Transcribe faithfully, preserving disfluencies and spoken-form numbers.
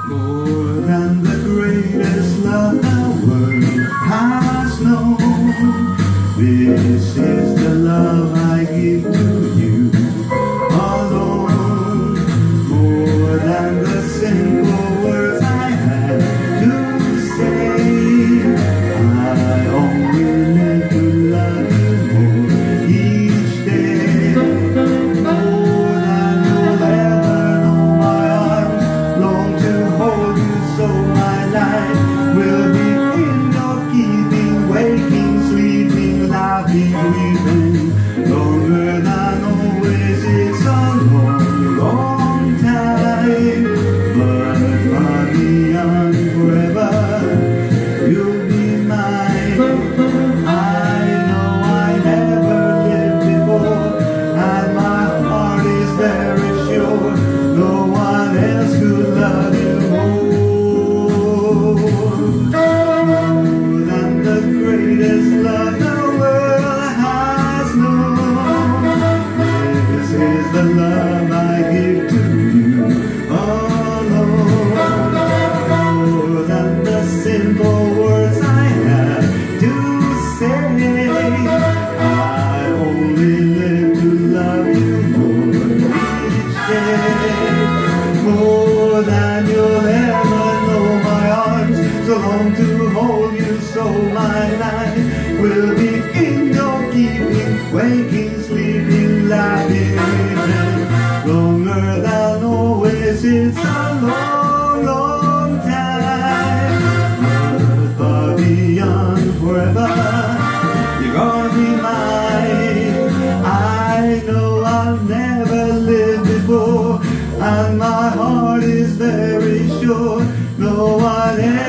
More than the greatest love the world has known. This is the love I give to you alone. More than the simple words I had to say. I only live to love you more each day. More than you'll ever know, my arms long to hold you, so my life will be in your keeping, waking, sleeping, laughing, weeping, longer than always. It's a long, long time, but far beyond forever, you'll be mine. I know I never lived before, and my heart is very sure no one else could love you more. More than the greatest love the world has known. This is the love I give to you alone. More than the simple words I have to say. I only live to love you more each day. More than you'll ever know, my arms so long to hold you, so my life will be in your keeping, waking, sleeping, laughing, weeping, longer than always. It's a long, long time, but far beyond forever, you're gonna be mine. I know I've never lived before, and my heart is very sure no one else